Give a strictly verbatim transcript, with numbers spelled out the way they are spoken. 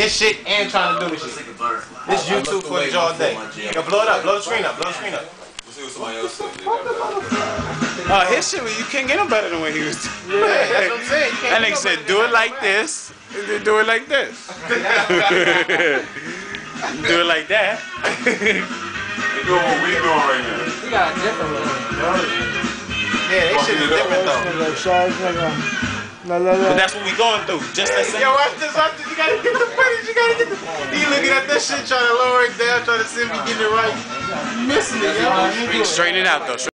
his shit and trying to do this shit. This YouTube footage all day. Yo, blow it up, blow the screen up, blow the screen up. Uh, his shit, you can't get no better than what he was doing. Yeah, that's what I'm saying. That nigga said, do it like this, and then do it like this. Do it like that. They doing what we doing right now. We got a different one. Yeah, they shit is different though. But that's what we going through. Just that same. Yo, watch this, watch this. You gotta get the footage. You gotta get the. He looking at that shit, trying to lower it down, trying to see if he getting it right. You missing it, yo. Straighten it out though.